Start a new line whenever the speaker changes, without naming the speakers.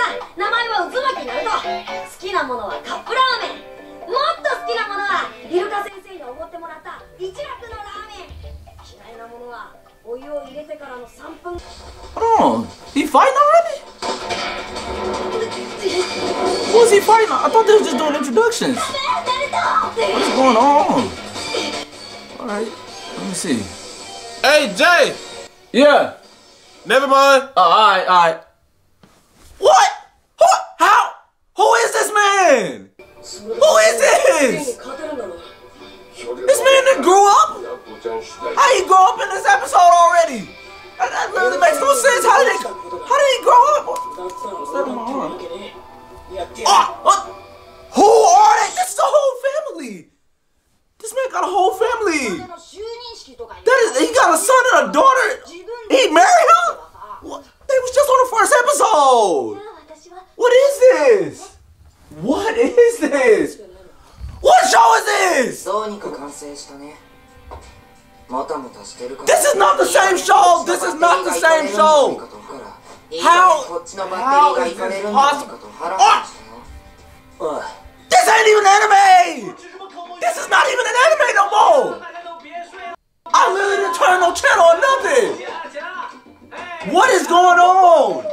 名前は渦巻きナルト。好きなものはカップラーメン。もっと好きなものはイルカ先生におごってもらった一楽のラーメン。嫌いなものはお湯を入れてからの3分。
Hold on, he fighting already? Who is he fighting? I thought they were just doing introductions. What's going on? Alright, let me see.
Hey, Jay!
Yeah.
Never mind.
Alright. What? How? Who is this man? Who is this? This man that grew up? How he grow up in this episode already? That really makes no sense. How did he grow up? What's that in my arm? Who are they? This is the whole family. This man got a whole family. He got a son and a daughter. He married her? What? They was just on the first episode. What is this? What is this? What show is this? This is not the same show. This is not the same show. How is this possible? This ain't even anime. This is not even an anime no more. I literally didn't turn no channel or nothing. What is going on?